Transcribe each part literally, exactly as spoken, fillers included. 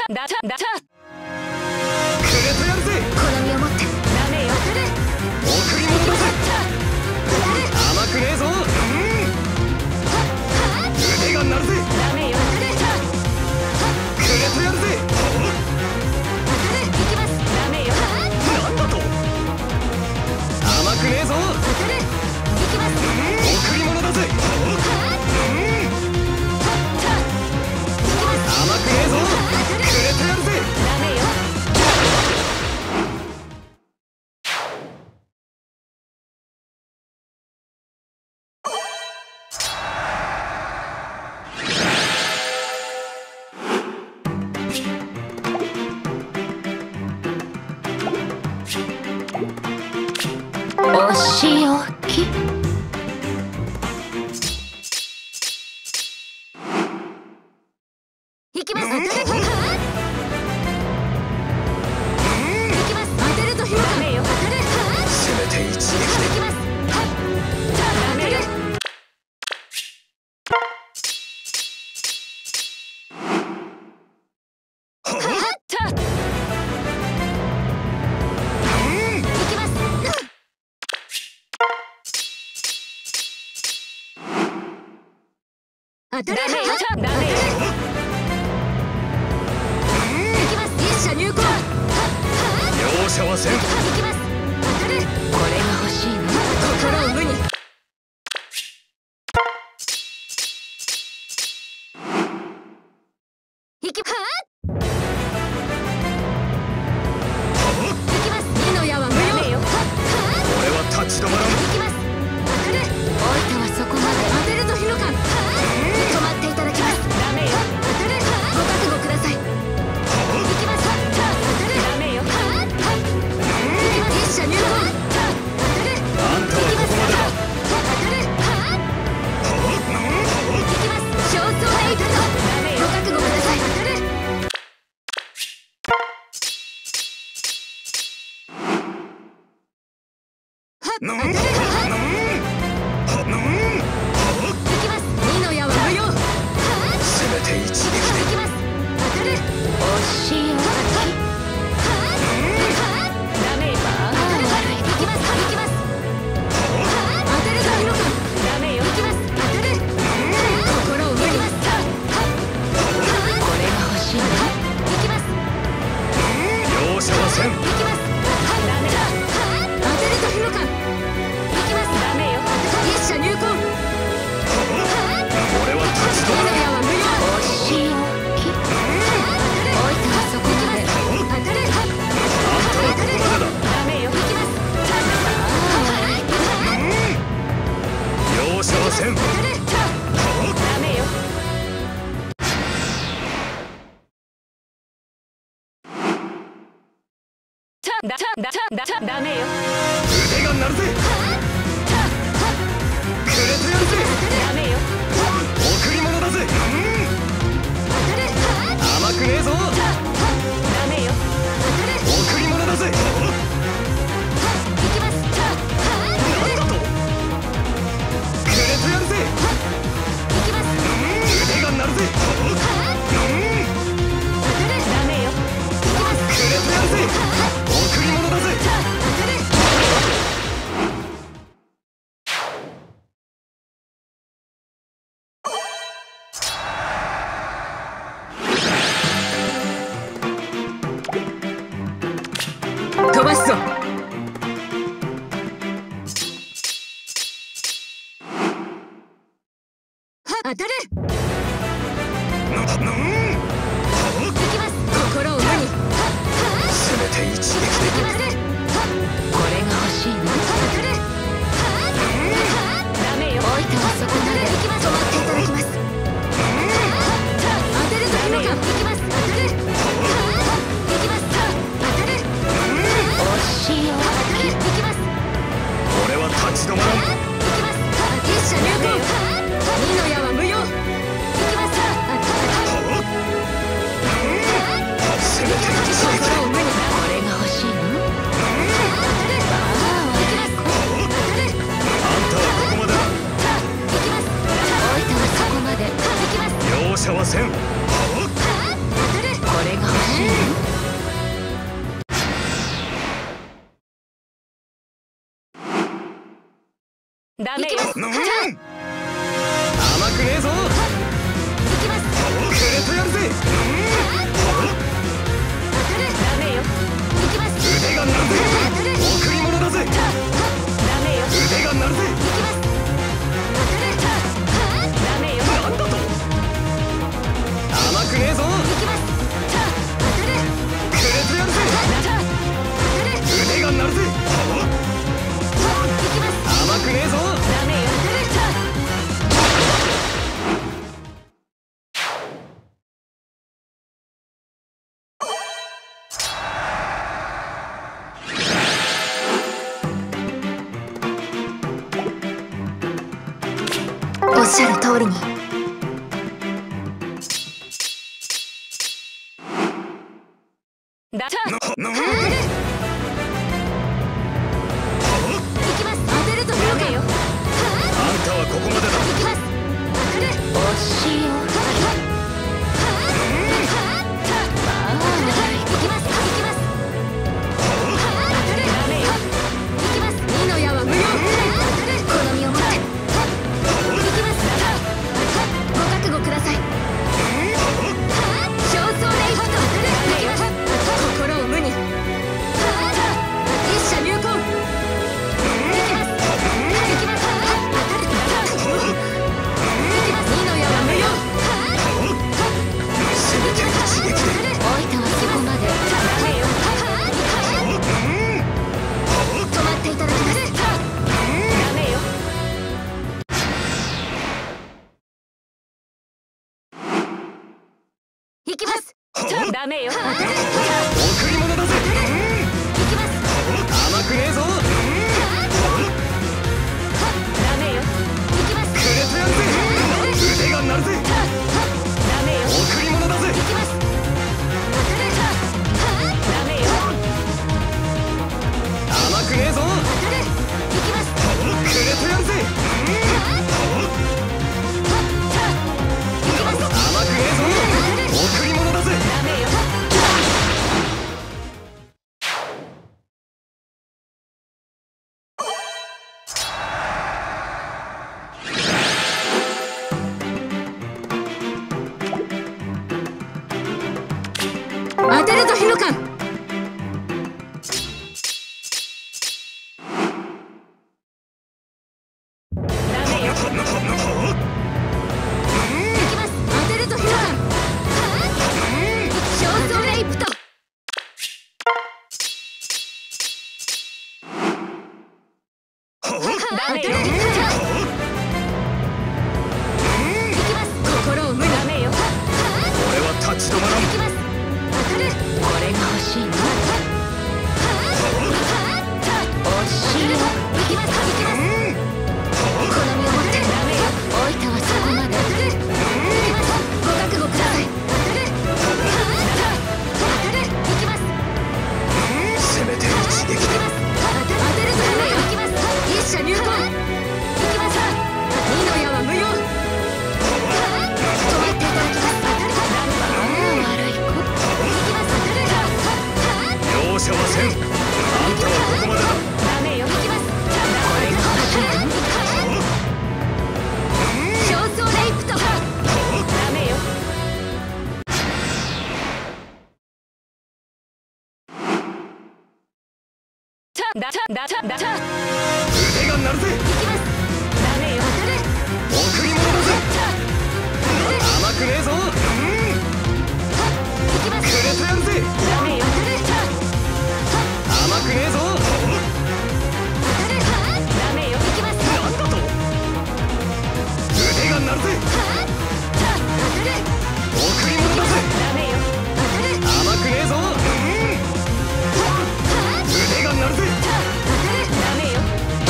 だただたくれてやるぜ。 好みを持ってダメよ。 贈り物だぜ。甘くねえぞ。腕が鳴るぜ。 ダメよ。 くれてやるぜ。 行きます。ダメよ。 なんだと。甘くねえぞ。 行きます。 贈り物だぜ。甘くねえぞ。くれてやるぜ。 ダメよ。お仕置き。行きます。当てる。行きます。当てるとひダメよ。当てる。 せめて一撃で。 行きます。ダメよ。はった行きます。当たる。ダメよ。ダメよ。行きます。一射入魂。 容赦はせん。 行きます。当たる。これが欲しいの。心を無に。行きは行きます。二の矢は無用。 俺は立ち止まらん。 行きます。当たる。おいてはそこまで。当てると火の感。止まっていただきます。ダメよ。当たる。ご覚悟ください。行きます。当たる。ダメよ。一射入魂。当たる。 あんたはここまでだ。 当たる。行きます。焦燥でいたぞ。ダメよ。ご覚悟ください。当たる。 ぬん当たる。行きます。二の矢は無用。 せめて一撃で。 行きます。当たる。お仕置き。ダメよ。行きます。行きます。当てるぞ火の感。ダメよ。行きます。当たる。心を無に。これが欲しいの。行きます。 容赦はせん。 行きます。ダメだ。当てるぞ火の感。行きます。ダメよ。一射入魂。 俺は立ち止二のまらん。 矢は無用。お仕置き。おいてはそこまで。当たる。 あんたはここまでだ。 ダメよ。行きます。 容赦はせん。 ダメよ。だだだだダメよ。 腕が鳴るぜ。くれてやるぜ。 ダメよ。 贈り物だぜ。甘くねえぞ。 ダメよ。 贈り物だぜ。 行きます。 なんだと。くれてやるぜ。 行きます。 腕が鳴るぜ。 ダメよ。 くれてやるぜ。贈り物だぜ。 飛ばすぞ。当たる。 な、なん行きます。心を無に。 せめて一撃で。 当たる。これが欲しいの。当たる。ダメよ。おいてはそこまで。止まっていただきます。当てるぞ火の感。行きます。当たる。行きます。当たる。おダメよ。 甘くねえぞ。 行きます。 くれてやるぜ。 ダメよ。行きます。 腕が鳴るぜ。贈り物だぜ。 ダメよ。 腕が鳴るぜ。 行きます。ダメよ。 なんだと。甘くねえぞ。 行きます。 くれてやるぜ。腕が鳴るぜ。 行きます。 甘くねえぞ。 ダメよ。おっしゃる通りに。だな、な、 行きます。当てるとダメよ。 あんたはここまでだ。 行きます。おしよ。行きます。行きます。ダメよ。行きます。二の矢は無用。好みを持って。行きます。ご覚悟ください。焦燥レイフト。心を無に。一射入魂。行きます。行きます。二の矢は無用。 せめて一撃で。 おいたはそこまで。ダメよ。止まっていただきます。ダメよ。行きます。ダメよ。 贈り物だぜ。 行きます。 甘くねえぞ。 ダメよ。行きます。 くれてやるぜ。腕が鳴るぜ。 ダメよ。 贈り物だぜ。 行きます。ダメよ。 甘くねえぞ。 行きます。 くれてやるぜ。甘くねえぞ。贈り物だぜ。 ダメよ。当てるぞ、ヒノカン。ダメよ。行きます。当てるぞ、ヒノカン。焦燥レイプト。ダメよ。行きます。心を無に。ダメよ。 俺は立ち止まらん。 行きます。これが欲しいの。おしよ。行きます。行きます。好みを持って。ダメよ。おいたはそこまで。行きます。ご覚悟ください。行きます。 せめて一撃で。 当てるぞ。行きます。一射入魂。行きます。二の矢は無用。止まっていただきます。悪い子。行きます。 容赦はせん。あんたはここまでだ。 ダメよ。行きます。これが欲しいの。焦燥レイプト。ダメよ。だだだだだ。 腕が鳴るぜ。 行きます。ダメよ。 贈り物だぜ。甘くねえぞ。 行きます。 くれてやるぜ。 ダメよ。 甘くねえぞ。 ダメよ。行きます。 なんだと。腕が鳴るぜ。贈り物だぜ。 ダメよ。 甘くねえぞ。腕が鳴るぜ。 ダメよ。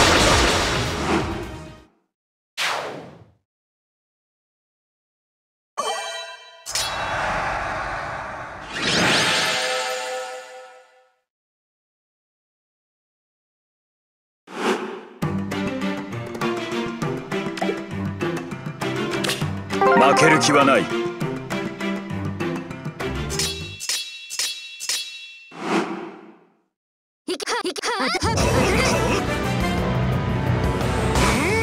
負ける気はない。 行きは行きは。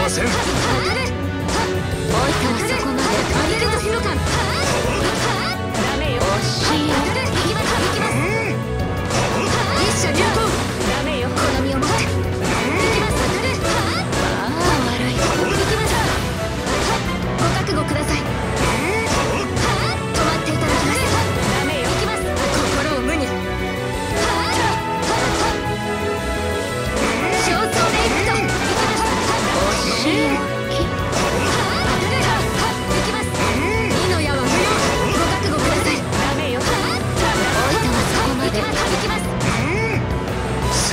せん。 当たれ。置いたはそこまで。当てると火の感。ダメよ。惜しい。当たれ。行きます行きます。一射入魂。ダメよ。好みを持って。行きます。当たれ。ああ悪い。行きます。ご覚悟ください。止まっていただきます。ダメよ。行きます。心を無に。焦燥でいくと。行きます。惜しい。行きます。二の矢は無用。ご覚悟ください。ダメよ。置いたはそこまで。行きます。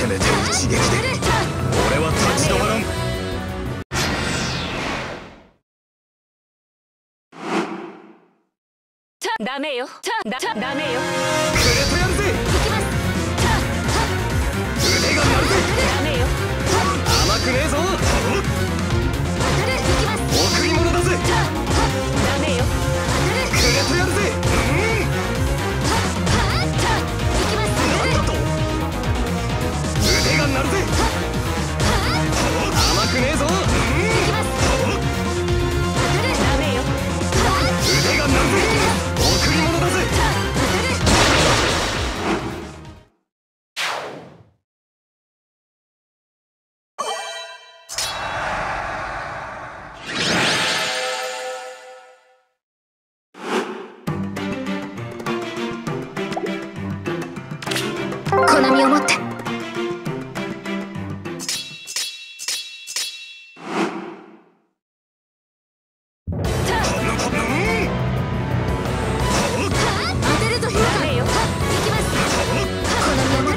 せめて一撃で俺は立ち止まらん。 ダメよ。ダダメよ。 くれとやるぜ。 行きます。 腕が鳴るぜ。 ダメよ。 甘くねえぞ。 当たれ。行きます。 贈り物だぜ。 ダメよ。 くれとやるぜ。 行きます。 なんだと。腕が鳴るぜ。甘くねえぞ。 行きます。当たれ。ダメよ。 腕が鳴るぜ。贈り物だぜ。 好みを持って。当てると火の感。行きます。好みを持って。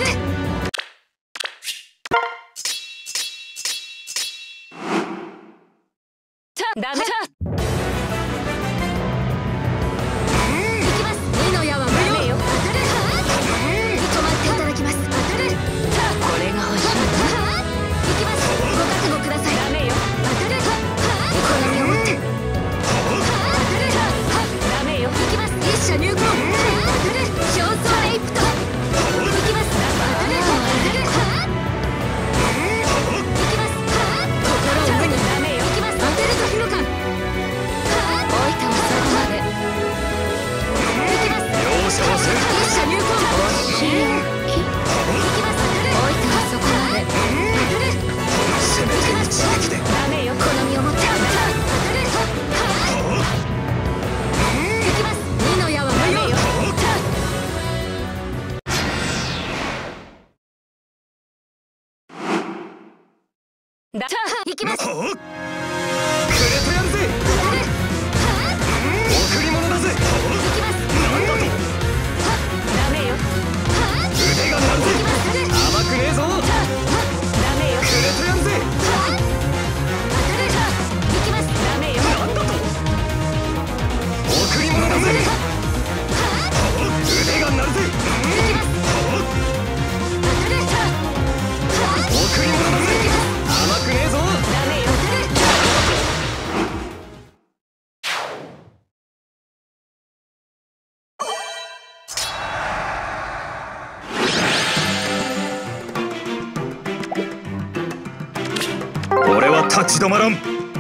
ダメ。行きます。二の矢は無用。当たれ。止まっていただきます。当たれ。これが欲しいな。行きます。ご覚悟ください。ダメよ。当たれ。好みを持って。当たれ。ダメよ。行きます。一射入魂。当たれ。焦燥レイプト。行きます。当たれ。当たれ。行きます。心を無に。ダメよ。行きます。当てると火の感。置いたはそこまで。行きます。 容赦はせん。 一射入魂。惜しい。行きます。置いたはそこまで。当たれ。 せめて一撃でダメよ。好みを持って。当たれ。行きます。二の矢は無用。だ行きます。 くれとやるぜ。 当たれ。 贈り物だぜ。 行きます。 なんだと。 ダメよ。 腕が鳴るぜ。 当たれ。 甘くねえぞ。 ダメよ。 くれとやるぜ。 当たれ。行きます。ダメよ。 なんだと。贈り物だぜ。腕が鳴るぜ。 行きます。当たれ。 贈り物だぜ。甘くねえぞ。 ダメよ。当たれ。 俺は立ち止まらん。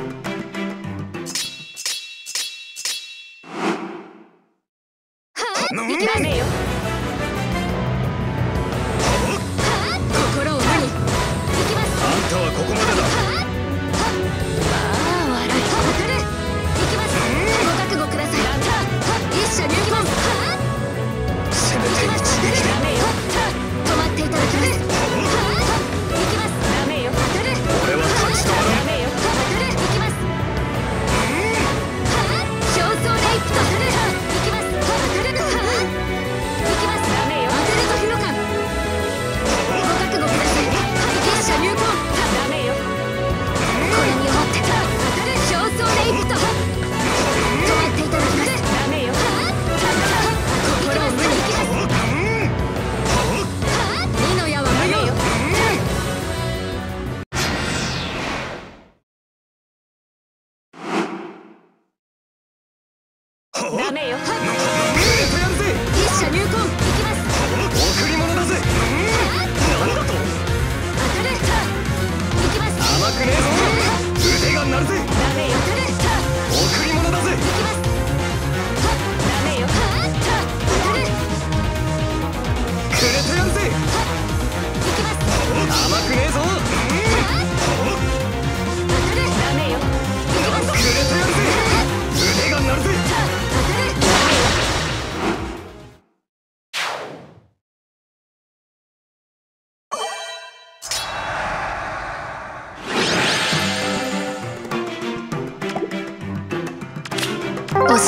行きます。ダメよ。心を無に。行きます。 あんたはここまでだ。 ああ悪い。当たれ。行きます。ご覚悟ください。一射入魂。 せめて一撃でダメよ。止まっていただきます。行きます。ダメよ。当たれ。 俺は立ち止まらん。 ダメよ。当たれ。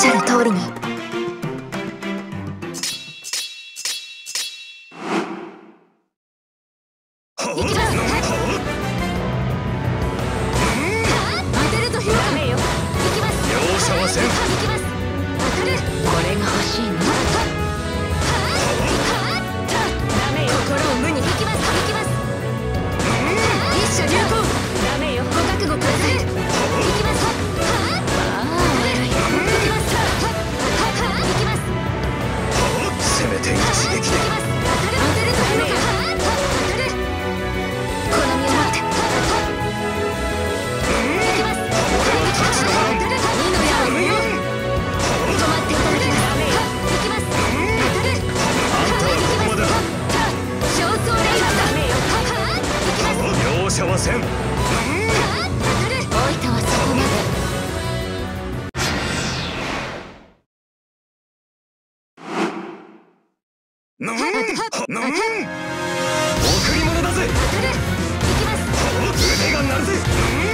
しゃる通りに。行きます。当てるとひどか。行きます。 容赦はせん。 行きます。当たる。これが欲しいの。心を無に。行きます。行きます。一射入魂。ダメよ。ご覚悟ください。行きます。悪い。行きます。行きます。 せめて一撃で。 当てるとひどか。当たる。好みを持って。行きます。 俺は立ち止まらん。 二の矢は無用。止まっていただきます。行きます。当たる。 あんたはここまでだ。 焦燥レイズだ。行きます。 容赦はせん。 当たる。置いたはそこまで。 ぬんぬん贈り物だぜ。 当たる。行きます。 腕が鳴るぜ。